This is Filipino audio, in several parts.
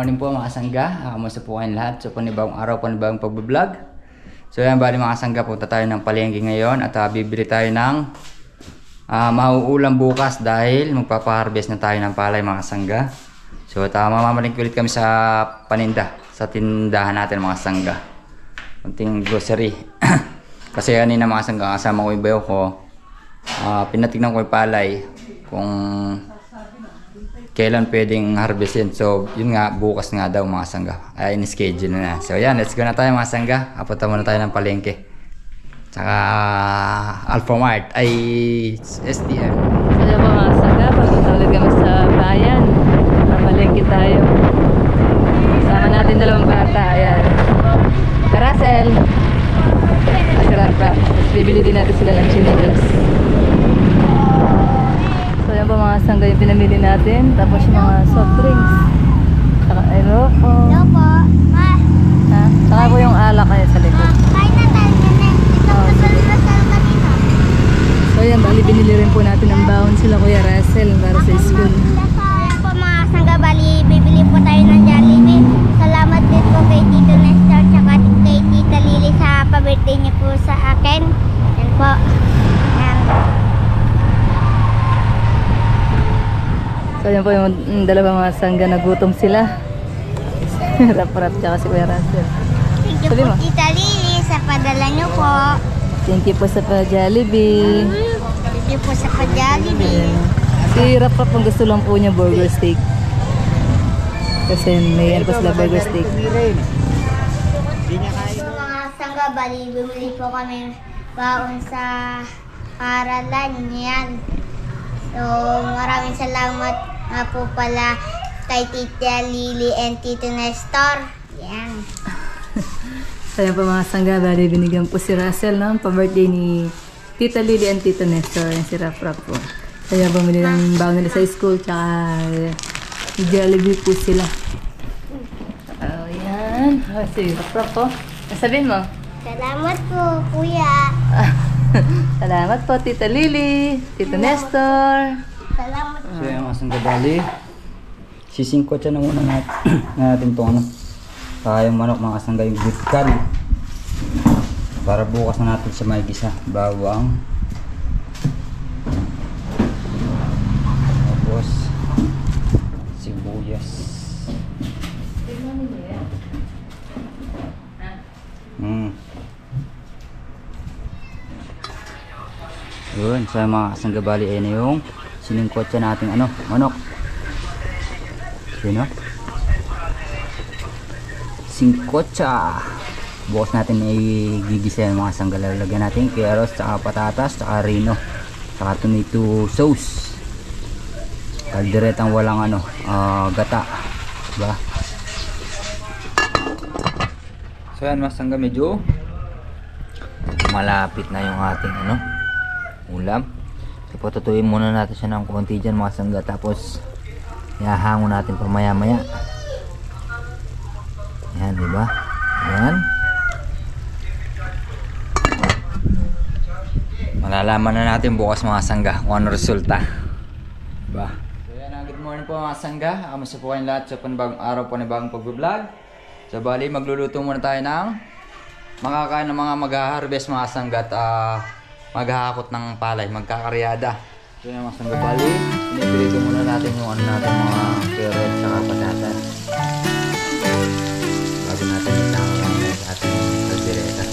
morning po mga sangga. Kamusta po kayong lahat? So panibagong araw, panibagong pagbablog. So yan, bali mga sangga, punta tayo ng palengke ngayon at bibili tayo ng mauulam bukas dahil magpapa-harvest na tayo ng palay mga sangga. So mamamalingki ulit kami sa paninda, sa tindahan natin mga sangga. Kunting grocery. Kasi kanina mga sangga, kasama ko yung bayo ko. Pinatignan ko yung palay kung kailan pwedeng harvestin. So yun nga, bukas nga daw mga sangga. In-schedule na. So yan, let's go na tayo mga sangga. Apunta muna tayo ng palengke. Tsaka Alphamart ay STM. Kaya po mga sangga, pagpunta ulit kami sa bayan. Palengke tayo. Sama natin dalawang bata. Ayan. Karasel. Masarap pa. Bibili din natin sila ng chinilas. Ayan po mga sangga yung pinamili natin. Tapos yung mga soft drinks. Saka aeropo. Lopo. Ma. Ha? Saka po yung alak kaya sa likod. Kain na tayo na. Ito pasal-pasal kanina. So ayan, bali binili rin po natin ng baon sila Kuya Russell para sa school. Ayan po mga sangga, bali bibili po tayo ng Jollibee. Salamat din po kay Tito Nestor tsaka kay Tita Lily sa pa-birthday niyo po sa akin. Yan po. Ayan. So ayan po yung dalawang mga sangga, nagutom sila. Rap-rap tsaka si Kuya Russell. Thank you Sabi po mo. Tita Lily sa padala niyo po. Thank you po sa Jollibee. Thank you po sa pa-Jollibee. Si Rap-rap ang gusto lang po niya burger steak. Kasi may ano pa sila burger steak. So, mga sangga, bali bumili po kami baon sa paralan yan. So maraming salamat nga po pala kay Tita Lily and Tito Nestor. Yan. So ayan po mga sangga, bali binigyan po si Russell ng pa-birthday ni Tita Lily and Tito Nestor. Yan si Rap-rap po. So ayan, bumili ng baon nila sa school, tsaka Jollibee po sila. Oh, yan. Oh, si Rap-rap po. Sabihin mo. Salamat po, kuya. Salamat po, Tita Lily, Tito Nestor. Salamat po. So yan mga sangga, bali sisingkot siya na muna natin itong yung manok mga sangga, yung good can. Para bukas na natin siya may gisa. Bawang. Tapos sibuyas. Yun, sa mga kasangga, bali ayun na yung siningkot siya natin manok. Yun o. Singkotsa. Bukas natin i-gigisa yung mga sangga. Lalagyan natin carrots, tsaka patatas, tsaka rino, tsaka tomato sauce. Kalderetang walang gata. Diba? So yan mga sangga, medyo malapit na yung ating ulam. So patutuyin muna natin siya ng konti dyan mga sangga. Tapos ihahango natin pa maya maya. Yan, diba? Yan. Malalaman na natin bukas mga sangga kung ano resulta. Diba? So yan, good morning po mga sangga. Kamusta po kayong lahat sa panibagong araw, panibagong pag-vlog. So bali, magluluto muna tayo ng makakain ng mga mag-harvest mga sangga at maghahakot ng palay, magkakaryada. So yan mga sangga, bali pinipilito muna natin yung natin mga carrots at patatas bago natin itangin sa ating kaldereta.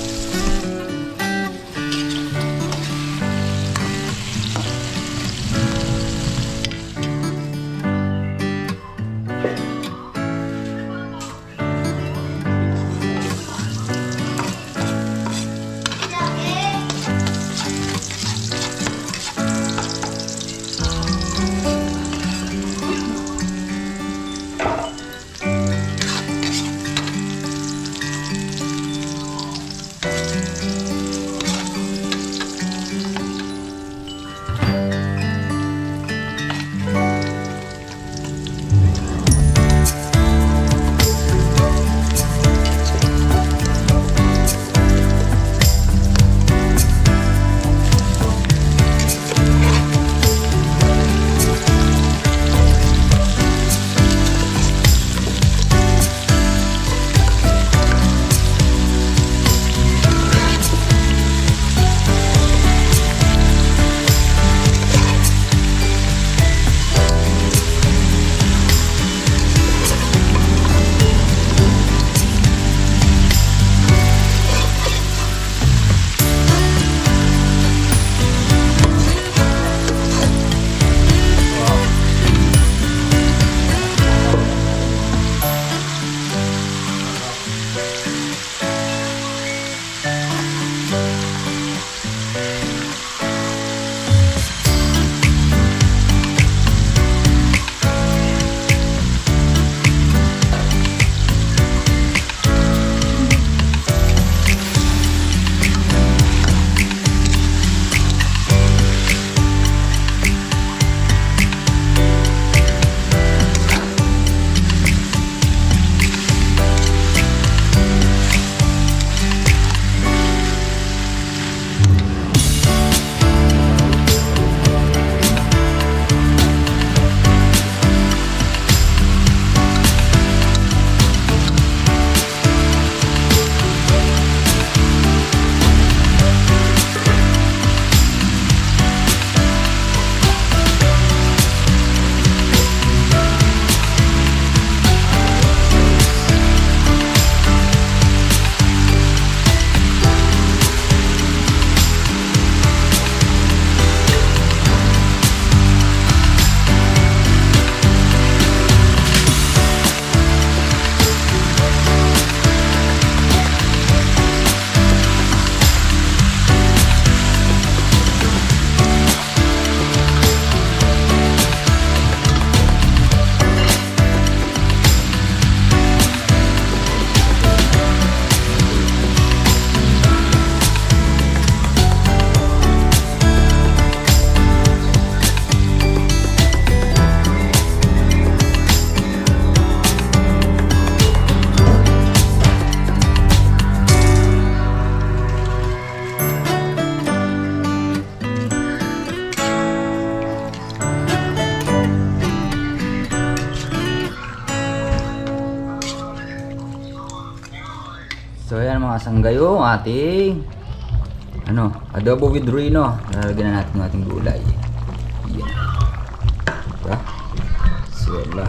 mga sanggay, yung ating adobo with rino. Lalagyan na natin yung ating gulay. Yan. Diba? Swela.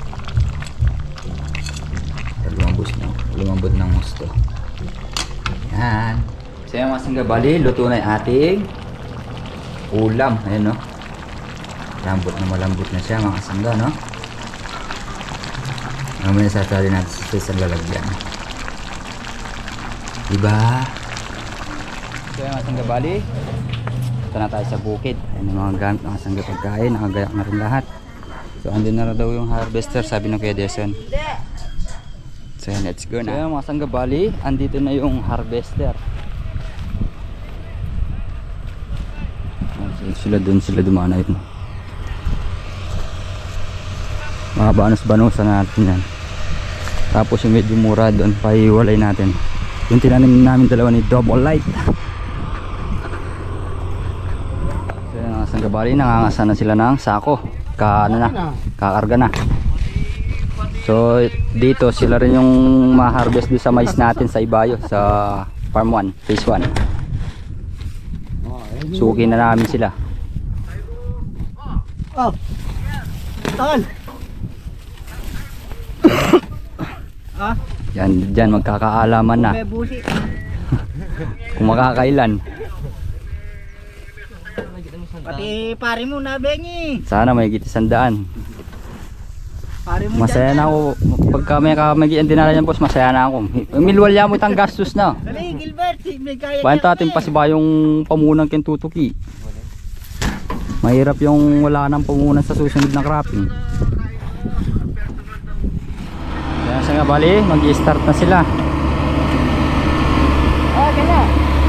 Lumambot ng gusto. Yan. So yung mga sanggay, bali, luto na yung ating ulam. Ayan, no? Malambot na siya mga sangga, no? Mamaya sasali natin sa isang lalagyan. Diba? So yung mga sangga, bali, ito na tayo sa bukid. Ayan yung mga gamit mga sangga pagkain. Nakagayak na rin lahat. So andun na daw yung harvester, sabi ng Kuya Deson. So let's go na. So yung mga sangga, bali, andito na yung harvester. Sila dumana yun. Mga banos-banosan natin yan. Tapos yung medyo mura doon, pahiwalay natin. Yung tinanim namin dalawa ni Double Light. So yung mga sanggabali, nangangasa na sila ng sako. Kakarga na. So dito sila rin yung ma-harvest doon sa mais natin sa Ibayo, sa Farm 1, Phase 1. Suki na namin sila. Oh. Tahan. Yan magkakaalaman na. Kung makakailan. Pati pare mo na bengi. Sana may gitisandaan. Pare mo Masaya na ako. Pagka may dinala niyan, boss, masaya na ako. Milwalya mo itang gastos na. Dali, Gilbert, may kaya. Bayan natin pa si Bayong pamunang kintutuki. Mahirap yung wala nang pamunan sa susunod na cropping. Kaya sa nga bali, mag-i-start na sila. Kaya.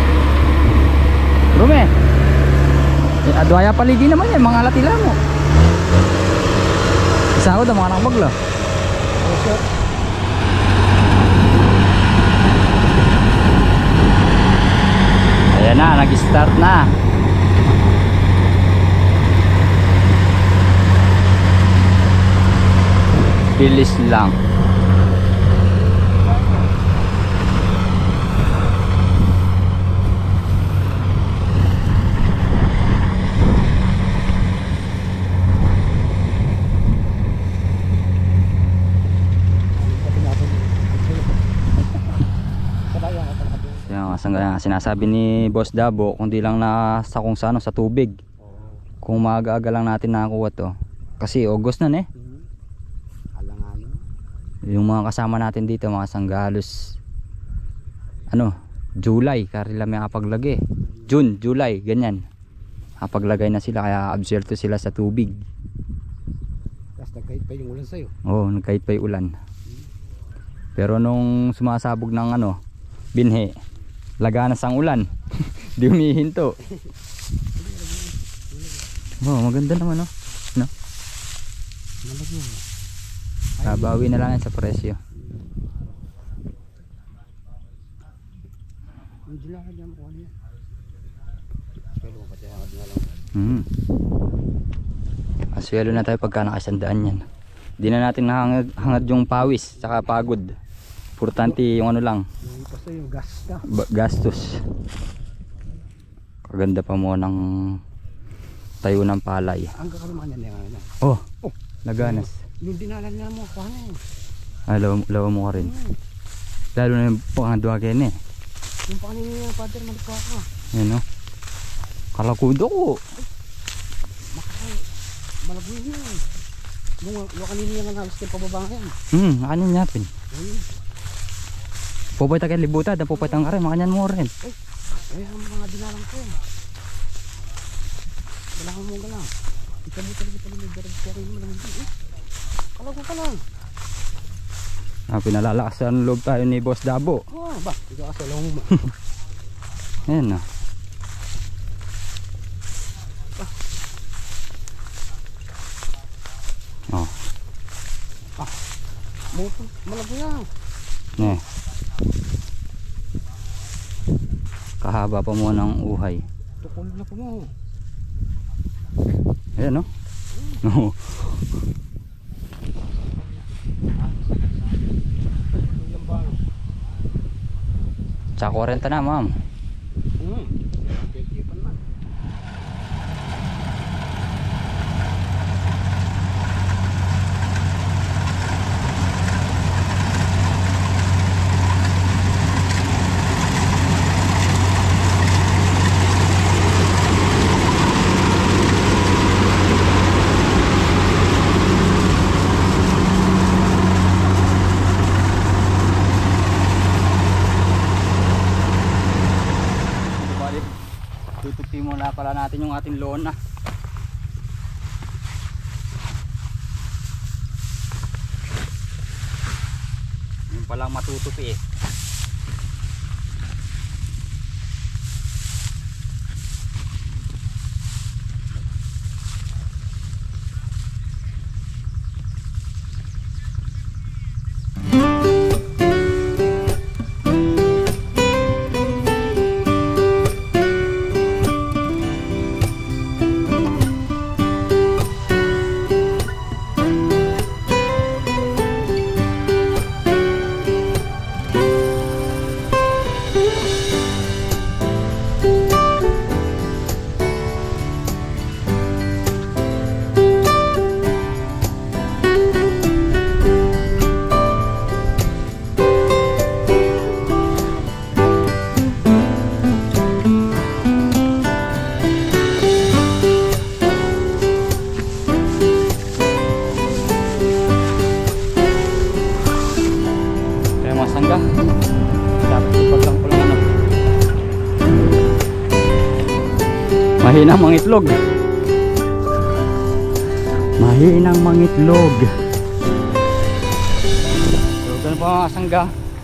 Rume. Adwaya paligi naman yan, mga latila mo. Isa ko daw mga nakapagla. Ayan na, nag-start na. Bilis lang. Sinasabi ni Boss Dabo, kundi lang na sa kung saan sa tubig. Kung maaga-aga lang natin nakakuha to. Kasi August na yung mga kasama natin dito, mga sanggalos July, karila may kapaglagay. June, July, ganyan. Kapaglagay na sila, kaya absuelto sila sa tubig. Tapos nagkahit pa yung ulan sa'yo. Oo, nagkahit pa yung ulan. Pero nung sumasabog ng binhe, laganas ang ulan. Di humihinto. Oh, maganda naman no? Bawi na lang yan sa presyo. Aswelo na tayo pagka nakasandaan yan. Di na natin nahangad yung pawis saka pagod. Importante yung lang, yung gastos. Kaganda pa mo ng tayo ng palay. Ang kakalaman yan Oh, laganas. Yung dinalan na mo, paano? Lawa mo ka rin. Lalo na yung pangadwagan Yung panganin niya, father, malikwa ka. Yan kalakudo ko. Malabuhin niya. Yung kanina niya nga halos kayo pababa yan. Kanin natin. Pupay tayo libutan, pupay tayo karin, makanyan mo rin. Ay, ang mga dinalang ko. Wala kang mong galang. Ikabutan mo darab siya rin mo lang dito. Kalago ka lang. Pinalalakas ang loob tayo ni Boss Dabo. Ba? Ito kasi alam mo. Ayan na. Malago yan. Kahaba pa mo ng uhay. Tukol na po mo. Ayan Tsaka 40 na, ma'am. Kikipan na. Tutupi muna pala natin yung ating lona. Yung palang matutupi eh. Mahinang mangitlog. Mahinang mangitlog. So, ganun pa mga sangga.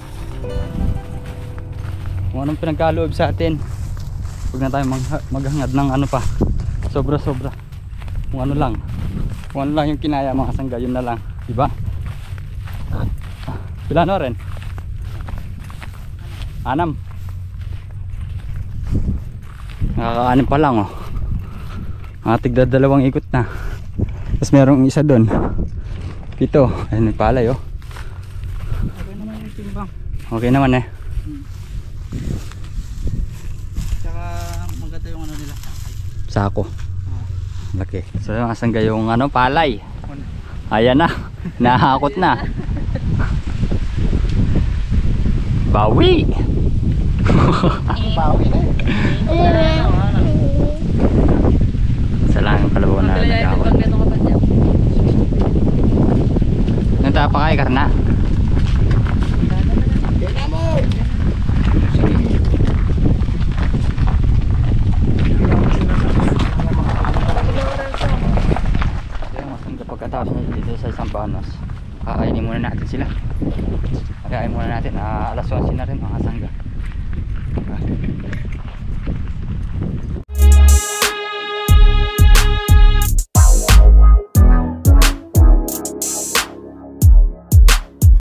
Kung anong pinagkaloob sa atin, huwag na tayo maghangad ng ano pa. Sobra-sobra. Kung ano lang yung kinaya mga sangga, yun na lang. Diba? Pila na rin? 6. Nakaka-anim pa lang oh. Tigda 2 ikot na. Tapos merong isa doon. 7. Ayun may palay oh. Okay naman yung timbang. Okay naman eh. Tsaka maganda yung ano nila. Sako. Laki. So yung asang gayong ano palay. Ayan na. Nahakot na. Bawi. Bawi na. Sa lang ang kalabaw na nagkakot. Nanta pa kayo karna? Pagkatapos dito sa isang panos, kakainin muna natin sila. Kakainin muna natin. Alas 11 na rin mga sangga.